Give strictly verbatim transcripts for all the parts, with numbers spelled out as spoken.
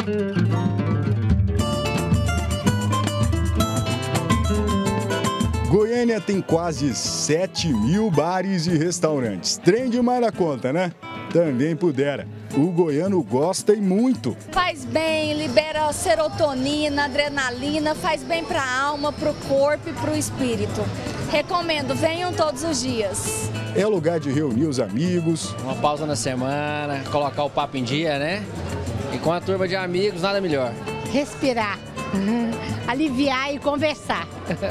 Goiânia tem quase sete mil bares e restaurantes. Trem demais da conta, né? Também pudera. O goiano gosta e muito. Faz bem, libera serotonina, adrenalina, faz bem para a alma, para o corpo e para o espírito. Recomendo, venham todos os dias. É lugar de reunir os amigos. Uma pausa na semana, colocar o papo em dia, né? E com a turma de amigos, nada melhor. Respirar, aliviar e conversar.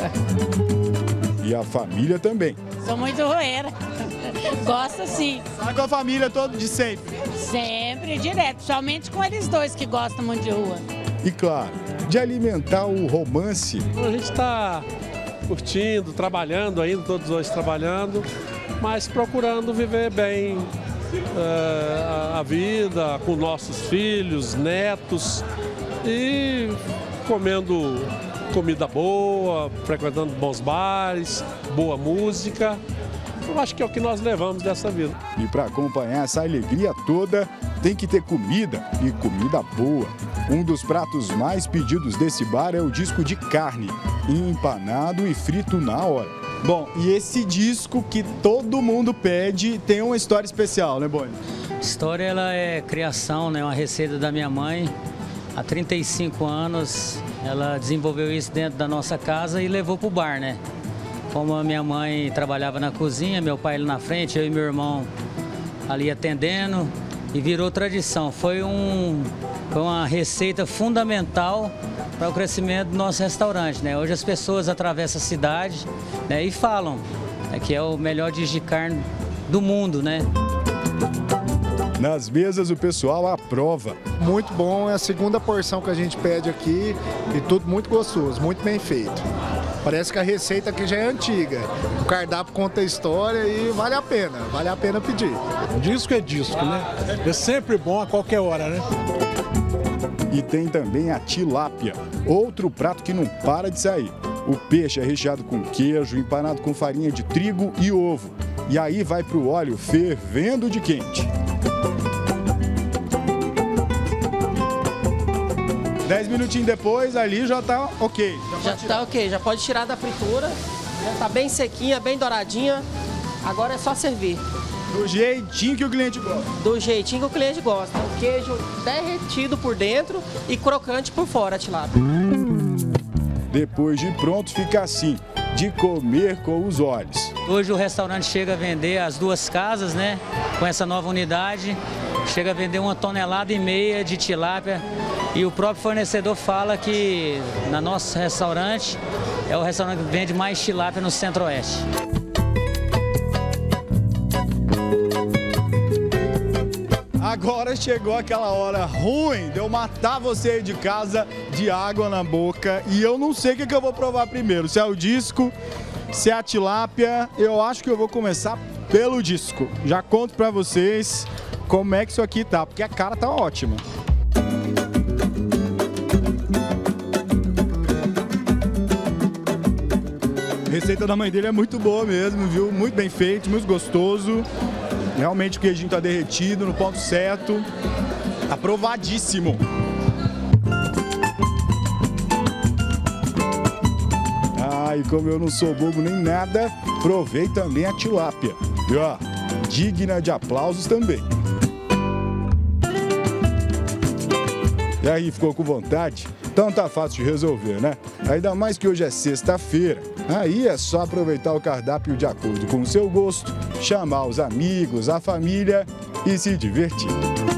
E a família também. Sou muito roeira. Gosto sim. Sai com a família todo de sempre? Sempre, direto. Somente com eles dois que gostam muito de rua. E claro, de alimentar o romance. A gente está curtindo, trabalhando ainda, todos hoje trabalhando, mas procurando viver bem é, a vida com nossos filhos, netos e comendo comida boa, frequentando bons bares, boa música. Eu acho que é o que nós levamos dessa vida. E para acompanhar essa alegria toda, tem que ter comida e comida boa. Um dos pratos mais pedidos desse bar é o disco de carne, empanado e frito na hora. Bom, e esse disco que todo mundo pede tem uma história especial, né, Boni? A história ela é criação, né? Uma receita da minha mãe. Há trinta e cinco anos ela desenvolveu isso dentro da nossa casa e levou para o bar, né? Como a minha mãe trabalhava na cozinha, meu pai ali na frente, eu e meu irmão ali atendendo e virou tradição. Foi, um, foi uma receita fundamental para o crescimento do nosso restaurante, né? Hoje as pessoas atravessam a cidade, né, e falam, né, que é o melhor disco de carne do mundo, né? Nas mesas o pessoal aprova. Muito bom, é a segunda porção que a gente pede aqui e tudo muito gostoso, muito bem feito. Parece que a receita aqui já é antiga. O cardápio conta a história e vale a pena, vale a pena pedir. Disco é disco, né? É sempre bom a qualquer hora, né? E tem também a tilápia, outro prato que não para de sair. O peixe é recheado com queijo, empanado com farinha de trigo e ovo. E aí vai pro óleo fervendo de quente. Dez minutinhos depois, ali já tá ok. Já, já tá ok, já pode tirar da fritura. Já tá bem sequinha, bem douradinha. Agora é só servir. Do jeitinho que o cliente gosta. Do jeitinho que o cliente gosta. O queijo derretido por dentro e crocante por fora, a tilápia. Depois de pronto, fica assim, de comer com os olhos. Hoje o restaurante chega a vender as duas casas, né? Com essa nova unidade, chega a vender uma tonelada e meia de tilápia. E o próprio fornecedor fala que no nosso restaurante é o restaurante que vende mais tilápia no Centro-Oeste. Agora chegou aquela hora ruim de eu matar você aí de casa de água na boca e eu não sei o que, que eu vou provar primeiro, se é o disco, se é a tilápia. Eu acho que eu vou começar pelo disco. Já conto pra vocês como é que isso aqui tá, porque a cara tá ótima. A receita da mãe dele é muito boa mesmo, viu? Muito bem feito, muito gostoso. Realmente o queijinho tá derretido no ponto certo. Aprovadíssimo. Ah, e como eu não sou bobo nem nada, provei também a tilápia. E ó, digna de aplausos também. E aí, ficou com vontade? Então tá fácil de resolver, né? Ainda mais que hoje é sexta-feira. Aí é só aproveitar o cardápio de acordo com o seu gosto, chamar os amigos, a família e se divertir.